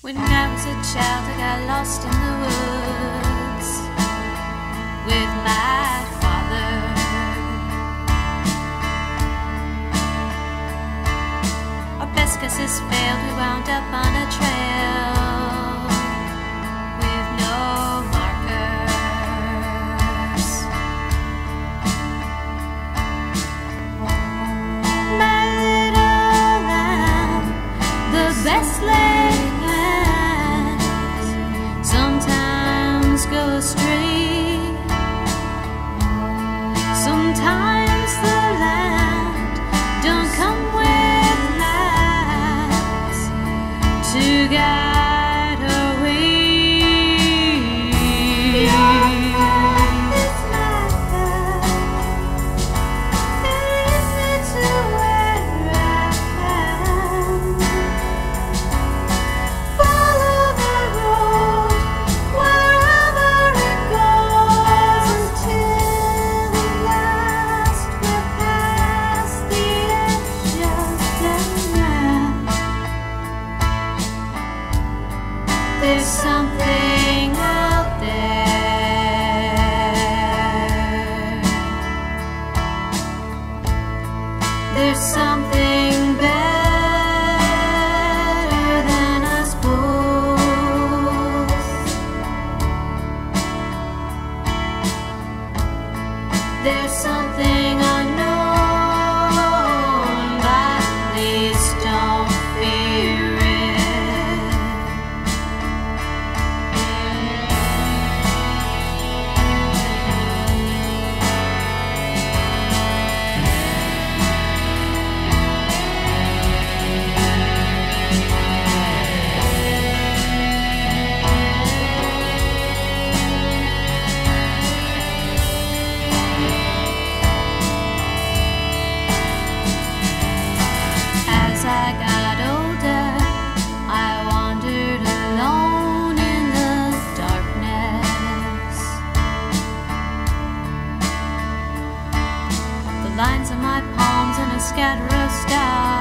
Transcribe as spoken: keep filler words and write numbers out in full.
When I was a child, I got lost in the woods with my father. Our best guesses failed, we wound up on a trail with no markers. My little lamb, the best lamb, sometimes go astray. Sometimes the land don't come with lights to guide her way. Your path is my path, it leads me to where I am. Follow the road wherever it goes, until at last we're past the edge of death. There's something out there. There's something better than us both. There's something unknown, but please don't fear it. As I got older, I wandered alone in the darkness. The lines of my palms and a scatter of stars